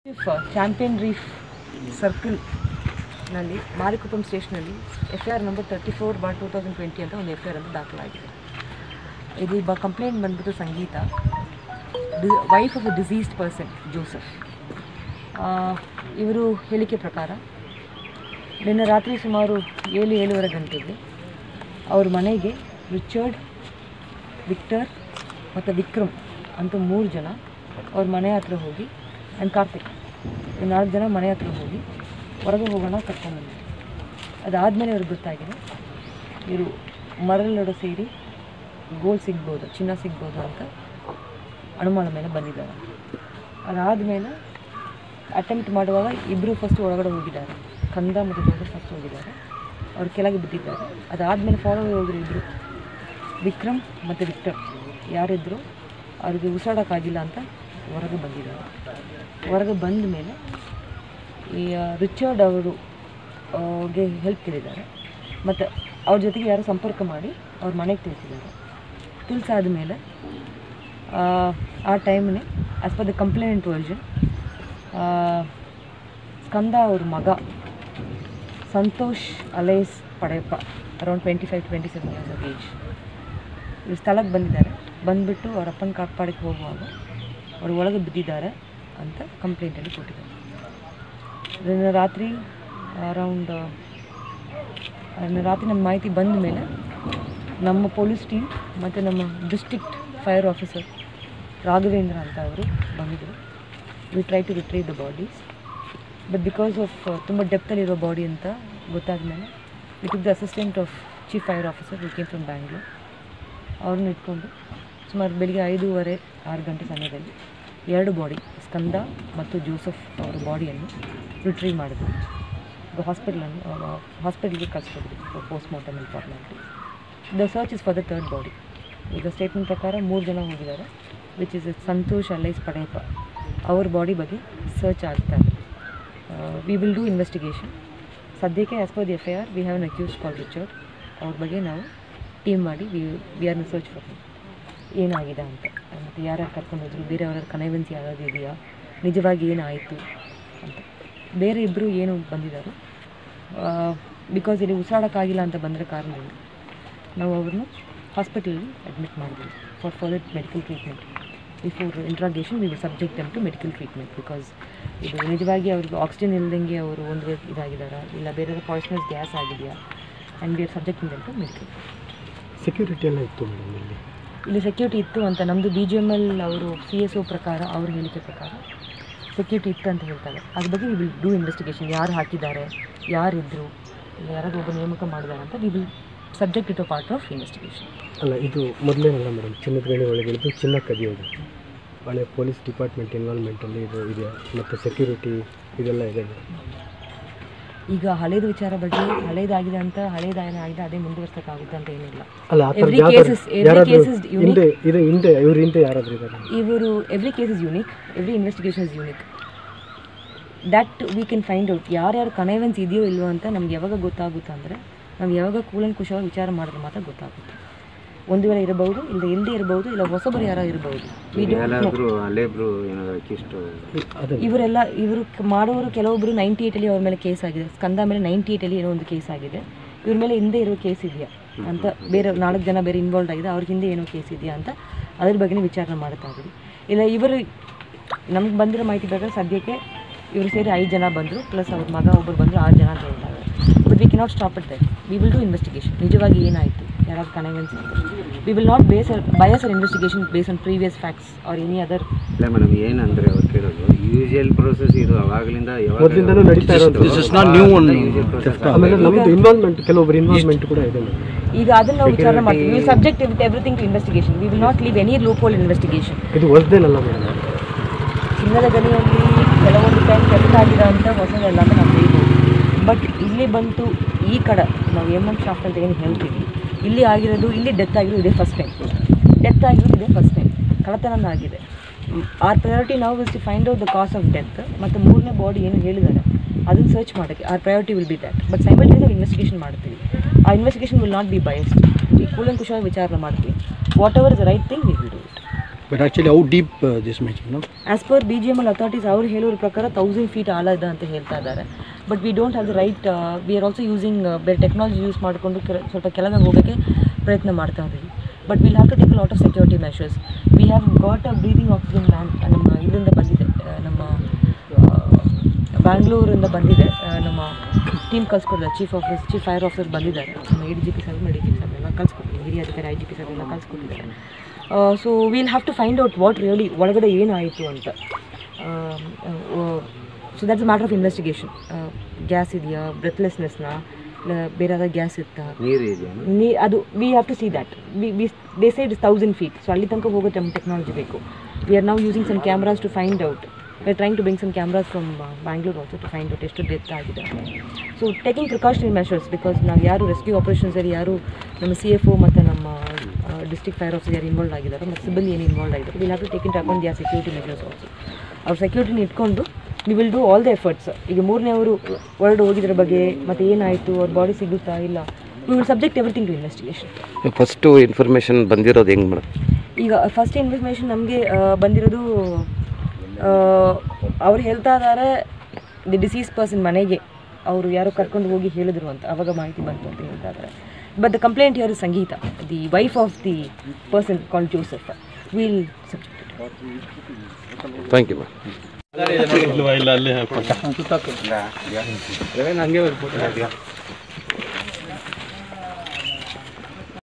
Champion reef circle ನಲ್ಲಿ Marikuppam ಸ್ಟೇಷನಲ್ಲಿ FIR number 34/2020 ಅಂತ ಒಂದು FIR ಅಂತ ದಾಖಲಾಗಿದೆ. ಇದು ಕಂಪ್ಲೇಂಟ್ ಬಂದ್ಬಿಟ್ಟು Sangeetha, wife of a deceased person Joseph. ಇವರು ಹೇಳಿಕೆ ಪ್ರಕಾರ ನಿನ್ನೆ ರಾತ್ರಿ ಸುಮಾರು 7-7:30 ಗಂಟೆಗೆ ಅವ್ರ ಮನೆಗೆ ರಿಚರ್ಡ್, ವಿಕ್ಟರ್ ಮತ್ತು ವಿಕ್ರಮ್ ಅಂತ 3 ಜನ ಅವ್ರ ಮನೆ ಹತ್ರ ಹೋಗಿ, ಆ್ಯಂಡ್ ಕಾರ್ತಿಕ್ 4 ಜನ ಮನೆ ಹತ್ರ ಹೋಗಿ ಹೊರಗೆ ಹೋಗೋಣ ಕರ್ಕೊಂಡ್ಬಂದ್ರು. ಅದಾದಮೇಲೆ ಅವ್ರಿಗೆ ಗೊತ್ತಾಗಿದೆ ಇವರು ಮರಳೊಡೆ ಸೇರಿ ಗೋಲ್ಡ್ ಸಿಗ್ಬೋದು, ಚಿನ್ನ ಸಿಗ್ಬೋದು ಅಂತ ಅನುಮಾನ ಮೇಲೆ ಬಂದಿದ್ದಾರೆ. ಅದಾದಮೇಲೆ ಅಟೆಂಪ್ಟ್ ಮಾಡುವಾಗ ಇಬ್ಬರು ಫಸ್ಟ್ ಒಳಗಡೆ ಹೋಗಿದ್ದಾರೆ, ಕಂದ ಮತ್ತು ದೊಡ್ಡ ಫಸ್ಟ್ ಹೋಗಿದ್ದಾರೆ, ಅವ್ರು ಕೆಳಗೆ ಬಿದ್ದಿದ್ದಾರೆ. ಅದಾದಮೇಲೆ ಫಾಲೋ ಹೋಗಿರೋ ಇಬ್ಬರು ವಿಕ್ರಮ್ ಮತ್ತು ವಿಕ್ಟರ್ ಯಾರಿದ್ರು ಅವ್ರಿಗೆ ಉಸಿರಾಡೋಕ್ಕಾಗಿಲ್ಲ ಅಂತ ಹೊರಗೆ ಬಂದಿದ್ದಾರೆ. ಹೊರಗೆ ಬಂದ ಮೇಲೆ ಈ ರಿಚರ್ಡ್ ಅವರು ಗೆ ಹೆಲ್ಪ್ ಕೇಳಿದ್ದಾರೆ ಮತ್ತು ಅವ್ರ ಜೊತೆಗೆ ಯಾರು ಸಂಪರ್ಕ ಮಾಡಿ ಅವ್ರ ಮನೆಗೆ ತಿಳಿಸಿದ್ದಾರೆ. ತಿಳಿಸಾದ ಮೇಲೆ ಆ ಟೈಮ್ನೇ as per the complaint version Skanda ಅವ್ರ ಮಗ Santosh alias Padeyappa around 25-27 years of age ಇವ್ರು ಸ್ಥಳಕ್ಕೆ ಬಂದಿದ್ದಾರೆ. ಬಂದುಬಿಟ್ಟು ಅವ್ರ ಅಪ್ಪನ ಕಾಪಾಡಕ್ಕೆ ಹೋಗುವಾಗ ಅವ್ರು ಒಳಗೆ ಬಿದ್ದಿದ್ದಾರೆ ಅಂತ ಕಂಪ್ಲೇಂಟಲ್ಲಿ ಕೊಟ್ಟಿದ್ದಾರೆ. ಅದನ್ನು ರಾತ್ರಿ ನಮ್ಮ ಮಾಹಿತಿ ಬಂದ ಮೇಲೆ ನಮ್ಮ ಪೊಲೀಸ್ ಟೀಮ್ ಮತ್ತು ನಮ್ಮ ಡಿಸ್ಟ್ರಿಕ್ಟ್ ಫೈರ್ ಆಫೀಸರ್ ರಾಘವೇಂದ್ರ ಅಂತ ಅವರು ಬಂದಿದ್ದರು. We try to retrieve the bodies, but because of ತುಂಬ ಡೆಪ್ತಲ್ಲಿರೋ ಬಾಡಿ ಅಂತ ಗೊತ್ತಾದ ಮೇಲೆ we took the assistant of chief fire officer we came from Bangalore. ಅವ್ರನ್ನ ಇಟ್ಕೊಂಡು ಸುಮಾರು ಬೆಳಿಗ್ಗೆ 5:30-6 ಗಂಟೆ ಸಮಯದಲ್ಲಿ 2 ಬಾಡಿ ಸ್ಕಂದ ಮತ್ತು ಜೋಸೆಫ್ ಅವರ ಬಾಡಿಯನ್ನು ರಿಟ್ರೀವ್ ಮಾಡಿದ್ರು. ಹಾಸ್ಪಿಟಲ್ಗೆ ಕಳಿಸ್ಕೊಡ್ತೀವಿ for post mortem and formality. The search is for the 3rd body. ಈಗ ಸ್ಟೇಟ್ಮೆಂಟ್ ಪ್ರಕಾರ 3 ಜನ ಹೋಗಿದ್ದಾರೆ, which is Santosh alias Padeyappa. ಅವ್ರ ಬಾಡಿ ಬಗ್ಗೆ ಸರ್ಚ್ ಆಗ್ತಾರೆ. We will do investigation. ಸದ್ಯಕ್ಕೆ as per the FIR we have an accused call Richard. ಅವ್ರ ಬಗ್ಗೆ ನಾವು ಟೀಮ್ ಮಾಡಿ ವಿ ಆರ್ ನ ಸರ್ಚ್ ಫಾರ್ ಏನಾಗಿದೆ ಅಂತ, ಮತ್ತು ಯಾರ್ಯಾರು ಕರ್ಕೊಂಡೋದ್ರು, ಬೇರೆ ಅವರ ಕನೆವೆನ್ಸ್ ಯಾವ್ಯಾವುದು ಇದೆಯಾ, ನಿಜವಾಗಿ ಏನಾಯಿತು ಅಂತ. ಬೇರೆ ಇಬ್ಬರು ಏನು ಬಂದಿದ್ದಾರೆ ಬಿಕಾಸ್ ಇಲ್ಲಿ ಉಸಿರಾಡೋಕ್ಕಾಗಿಲ್ಲ ಅಂತ ಬಂದರೆ ಕಾರಣದಿಂದ ನಾವು ಅವ್ರನ್ನ ಹಾಸ್ಪಿಟಲಲ್ಲಿ ಅಡ್ಮಿಟ್ ಮಾಡಿದ್ವಿ for further medical treatment. Before interrogation we will subject them to medical treatment because ಇದು ನಿಜವಾಗಿ ಅವ್ರಿಗೆ ಆಕ್ಸಿಜನ್ ಇಲ್ದಂಗೆ ಅವರು ಒಂದು ಇದಾಗಿದ್ದಾರಾ, ಇಲ್ಲ ಬೇರೆ ಪಾಯ್ಸನಸ್ ಗ್ಯಾಸ್ ಆಗಿದೆಯಾ, and we are subjecting them to medical. Security ಎಲ್ಲ ಇತ್ತು ಮೇಡಮ್ ಇಲ್ಲಿ ಸೆಕ್ಯೂರಿಟಿ ಇತ್ತು ಅಂತ ನಮ್ಮದು BGML ಅವರು CSO ಪ್ರಕಾರ, ಅವ್ರ ಹೇಳಿಕೆ ಪ್ರಕಾರ ಸೆಕ್ಯೂರಿಟಿ ಇತ್ತು ಅಂತ ಹೇಳ್ತಾರೆ. ಅದ್ರ ಬಗ್ಗೆ ವಿ ವಿಲ್ ಡೂ ಇನ್ವೆಸ್ಟಿಗೇಷನ್. ಯಾರು ಹಾಕಿದ್ದಾರೆ, ಯಾರಿದ್ದರು, ಯಾರಾದ್ರೂ ಒಬ್ಬ ನೇಮಕ ಮಾಡಿದ್ದಾರೆ ಅಂತ we will subject it a part of investigation. ಅಲ್ಲ, ಇದು ಮೊದಲೇನಲ್ಲ ಮೇಡಮ್, ಚಿನ್ನದ ಗಣಿ ಒಳಗಿಳಿದು ಚಿನ್ನ ಕದಿಯೋದು, ಹಳೆ ಪೊಲೀಸ್ ಡಿಪಾರ್ಟ್ಮೆಂಟ್ ಇನ್ವಾಲ್ವ್ಮೆಂಟಲ್ಲಿ ಇದು ಇದೆಯಾ, ಮತ್ತು ಸೆಕ್ಯೂರಿಟಿ ಇದೆಲ್ಲ ಇದೆ. ಈಗ ಹಳೇದು ವಿಚಾರ ಬಗ್ಗೆ ಹಳೇದಾಗಿದೆ ಅಂತ ಹಳೇದಾಗಿದೆ ಅದೇ ಮುಂದುವರ್ಸೋಕ್ಕಾಗುತ್ತೆ ಅಂತ ಏನಿಲ್ಲ. ಅಲ್ಲ, ಎವ್ರಿ ಕೇಸ್ ಇಸ್ ಯೂನಿಕ್. ಇವರು every case is unique, every investigation is unique. That we can find out ಯಾರ್ಯಾರು ಕನೆವೆನ್ಸ್ ಇದೆಯೋ ಇಲ್ವೋ ಅಂತ ನಮ್ಗೆ ಯಾವಾಗ ಗೊತ್ತಾಗುತ್ತೆ ಅಂದರೆ, ನಾವು ಯಾವಾಗ ಕೂಲಂಕುಷವಾಗಿ ವಿಚಾರ ಮಾಡಿದ್ರೆ ಮಾತ್ರ ಗೊತ್ತಾಗುತ್ತೆ. ಒಂದು ವೇಳೆ ಇರಬಹುದು, ಇಲ್ಲ ಎಲ್ಲೇ ಇರಬಹುದು, ಇಲ್ಲ ಹೊಸಬರು ಯಾರೋ ಇರಬಹುದು. ಇವರು ಮಾಡೋರು ಕೆಲವೊಬ್ಬರು 98ಅಲ್ಲಿ ಅವ್ರ ಮೇಲೆ ಕೇಸ್ ಆಗಿದೆ. ಸ್ಕಂದ ಮೇಲೆ 98ಅಲ್ಲಿ ಏನೋ ಒಂದು ಕೇಸ್ ಆಗಿದೆ. ಇವ್ರ ಮೇಲೆ ಹಿಂದೆ ಇರೋ ಕೇಸ್ ಇದೆಯಾ ಅಂತ, ಬೇರೆ 4 ಜನ ಬೇರೆ ಇನ್ವಾಲ್ವ್ ಆಗಿದೆ, ಅವ್ರ ಹಿಂದೆ ಏನೋ ಕೇಸ್ ಇದೆಯಾ ಅಂತ ಅದ್ರ ಬಗ್ಗೆ ವಿಚಾರಣೆ ಮಾಡ್ತಾಯಿದ್ವಿ. ಇಲ್ಲ ಇವರು ನಮ್ಗೆ ಬಂದಿರೋ ಮಾಹಿತಿ ಪ್ರಕಾರ ಸದ್ಯಕ್ಕೆ ಇವರು ಸೇರಿ 5 ಜನ ಬಂದರು, ಪ್ಲಸ್ ಅವ್ರ ಮಗ ಒಬ್ಬರು ಬಂದರು, 6 ಜನ ಅಂತ ಹೇಳ್ತಾರೆ. But we cannot stop it there. We will do investigation. ನಿಜವಾಗಿ ಏನಾಯಿತು, ಯಾರಾದ್ರು ಕನೆವೆನ್ಸ್ ಇತ್ತು. We will not bias our investigation base on previous facts or any other. ಇಲ್ಲ ಮೇಡಮ್, ಏನಂದರೆ ಅವ್ರು ಕೇಳೋದು ಯೂಶುವಲ್ ಪ್ರೊಸೆಸ್ ಇದು ಅವಾಗಲಿಂದ ಮೊದಲಿಂದನೂ ನಡೀತಾ ಇರೋದು. ಆಮೇಲೆ ನಮ್ಮದು ಇನ್ವಾಲ್ವ್ಮೆಂಟ್, ಕೆಲವೊಬ್ಬರು ಇನ್ವಾಲ್ವ್ಮೆಂಟ್ ಕೂಡ ಇದೆ. ಈಗ ಅದನ್ನ ನಾವು ವಿಚಾರ ಮಾಡ್ತೀವಿ. We subject everything to investigation. We will not leave any loophole investigation. ಇದು ಹೊಸದೇನಲ್ಲ ಮೇಡಮ್. ಚಿನ್ನದ ಗಣಿಯಲ್ಲಿ ಕೆಲವೊಂದು ಟೈಮ್ ಕೆಲಸ ಆಗಿರೋ ಅಂತ ಹೊಸದಲ್ಲ ಅಂತ ನಾವು ಹೇಳ್ಬೋದು. ಬಟ್ ಇಲ್ಲಿ ಬಂತು ಈ ಕಡೆ ನಾವು MM ಶಾಫ್ಟ್ ಅಂತ ಏನು ಹೇಳ್ತೀವಿ, ಇಲ್ಲಿ ಆಗಿರೋದು, ಇಲ್ಲಿ ಡೆತ್ ಆಗಿರೋದು ಇದೇ ಫಸ್ಟ್ ಟೈಮ್. ಕಳ್ಳತನ ಆಗಿದೆ. ಆರ್ ಪ್ರಯಾರಿಟಿ ನಾವು is to find out the cause of death, ಮತ್ತು 3ನೇ ಬಾಡಿ ಏನು ಹೇಳಿದ್ದಾರೆ ಅದನ್ನು ಸರ್ಚ್ ಮಾಡೋಕ್ಕೆ our priority will be that. But simultaneous investigation ಮಾಡ್ತೀವಿ. ಆ investigation will not be biased. ಈ ಕೂಲಂಕುಷವಾಗಿ ವಿಚಾರಣೆ ಮಾಡ್ತೀವಿ. Whatever is the right thing we will do it. But actually, how deep this might be, no? As per BGML authorities ಅವ್ರು ಹೇಳೋರ ಪ್ರಕಾರ 1000 feet ಆಳ ಇದೆ ಅಂತ ಹೇಳ್ತಾ ಇದ್ದಾರೆ. But we don't have the right, we are also using ಬೇರೆ technology use ಮಾಡಿಕೊಂಡು ಸ್ವಲ್ಪ ಕೆಳಗೆ ಹೋಗೋಕ್ಕೆ ಪ್ರಯತ್ನ ಮಾಡ್ತಾ ಇದ್ದೀವಿ. But will have to take lot of security measures. We have got a breathing oxygen plant ನಮ್ಮ ಇದರಿಂದ ಬಂದಿದೆ, ನಮ್ಮ ಬ್ಯಾಂಗ್ಳೂರಿಂದ ಬಂದಿದೆ. ನಮ್ಮ ಟೀಮ್ ಕಳ್ಸ್ಕೊಡಿದ್ದಾರೆ, ಚೀಫ್ ಫೈರ್ ಆಫೀಸರ್ ಬಂದಿದ್ದಾರೆ, ನಮ್ಮ ADGP ಸರ್ DGP ಸರ್ ಎಲ್ಲ ಕಳ್ಸ್ಕೊಟ್ಟಿದ್ದಾರೆ, ಹಿರಿಯ ಅಧಿಕಾರಿ IGP ಸರ್ ಎಲ್ಲ ಕಳ್ಸ್ಕೊಟ್ಟಿದ್ದಾರೆ. So will have to find out what really ಒಳಗಡೆ ಏನಾಯಿತು ಅಂತ. So that's matter of investigation. Gas ಇದೆಯಾ, ಬ್ರೆತ್ಲೆಸ್ನೆಸ್ನ, ಬೇರೆ ಯಾವ್ದಾದ್ರು ಗ್ಯಾಸ್ ಇತ್ತಾ, ನೀರು ಇದೆಯಾ? ಅದು we have to see that. They said 1000 feet, so ಅಲ್ಲಿ ತನಕ ಹೋಗೋ ಟೆಕ್ನಾಲಜಿ ಬೇಕು. We are now using some cameras to find out. We are trying to bring some cameras from Bangalore also to find out ಎಷ್ಟು death ಆಗಿದೆ. So taking precautionary measures, because ನಾವು ಯಾರು rescue ಆಪರೇಷನ್ಸಲ್ಲಿ ಯಾರು ನಮ್ಮ CFO ಮತ್ತು ನಮ್ಮ ಡಿಸ್ಟ್ರಿಕ್ಟ್ ಫೈರ್ ಆಫೀಸರ್ ಯಾರು ಇನ್ವಾಲ್ವ್ ಆಗಿದ್ದಾರೆ ಮತ್ತು ಸಿಬ್ಬಂದಿ ಏನು ಇನ್ವಾಲ್ವ್ ಆಗಿದ್ದಾರೆ, will have to take into account their security measures also. ಅವ್ರ ಸೆಕ್ಯೂರಿಟಿನ ಇಟ್ಕೊಂಡು we will do all the efforts. ಈಗ ಮೂರನೇವರು ಹೊರಡು ಹೋಗಿದ್ರ ಬಗ್ಗೆ ಮತ್ತು ಏನಾಯಿತು, ಅವ್ರ ಬಾಡಿ ಸಿಗುತ್ತಾ ಇಲ್ಲ, we will subject everything to investigation. First information ಬಂದಿರೋದು ಹೆಂಗೆ ಮೇಡಮ್? ಈಗ ಫಸ್ಟ್ ಇನ್ಫಾರ್ಮೇಷನ್ ನಮಗೆ ಬಂದಿರೋದು, ಅವ್ರು ಹೇಳ್ತಾ ಇದ್ದಾರೆ ದಿ ಡಿಸೀಸ್ ಪರ್ಸನ್ ಮನೆಗೆ ಅವರು ಯಾರೋ ಕರ್ಕೊಂಡು ಹೋಗಿ ಹೇಳಿದ್ರು ಅಂತ, ಆವಾಗ ಮಾಹಿತಿ ಬಂತು ಅಂತ ಹೇಳ್ತಾ ಇದ್ದಾರೆ. But the complaint here is Sangeetha, the wife of the person called Joseph. Will subject it. Thank you ma'am. ಹಂಗೆ